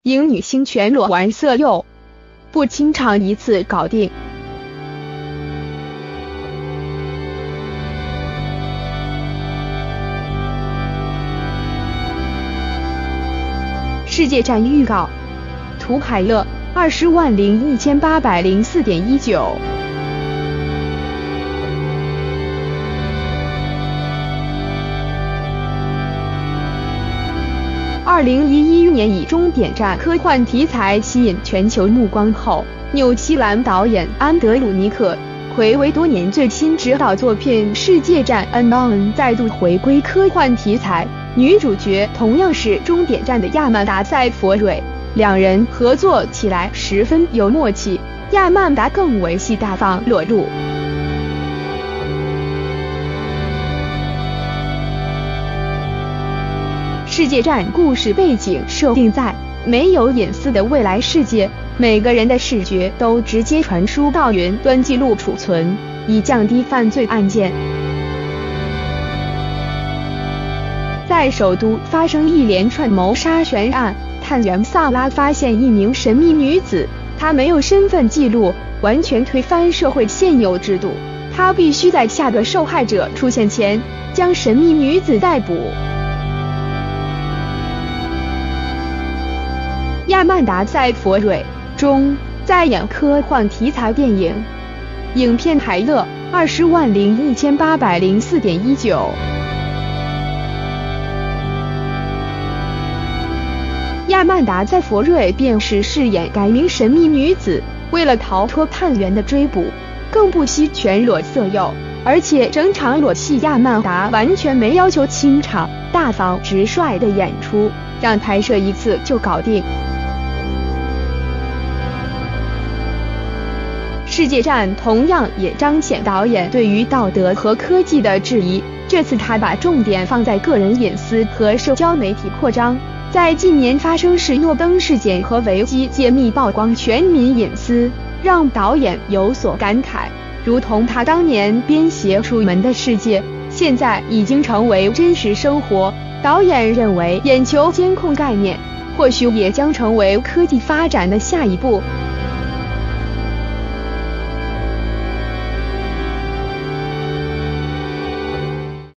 迎女星全裸玩色诱，不清场一次搞定。世界站预告，图海乐20万01804.19。2011年以终点站科幻题材吸引全球目光后，纽西兰导演安德鲁尼克睽违多年最新执导作品《世界站 Unknown》再度回归科幻题材，女主角同样是终点站的亚曼达·塞佛瑞，两人合作起来十分有默契，亚曼达更为戏大方裸露。世界站故事背景设定在没有隐私的未来世界，每个人的视觉都直接传输到云端记录储存，以降低犯罪案件。在首都发生一连串谋杀悬案，探员萨拉发现一名神秘女子，她没有身份记录，完全推翻社会现有制度，她必须在下个受害者出现前将神秘女子逮捕。亚曼达·塞佛瑞中在演科幻题材电影，影片海乐20万01804.19。亚曼达·塞佛瑞便是饰演该名神秘女子，为了逃脱探员的追捕，更不惜全裸色诱，而且整场裸戏亚曼达完全没要求清场，大方直率的演出，让拍摄一次就搞定。世界站同样也彰显导演对于道德和科技的质疑，这次他把重点放在个人隐私和社交媒体扩张。在近年发生史诺登事件和维基解密曝光全民隐私，让导演有所感慨，如同他当年编写《楚门的世界》，现在已经成为真实生活。导演认为眼球监控概念或许也将成为科技发展的下一步。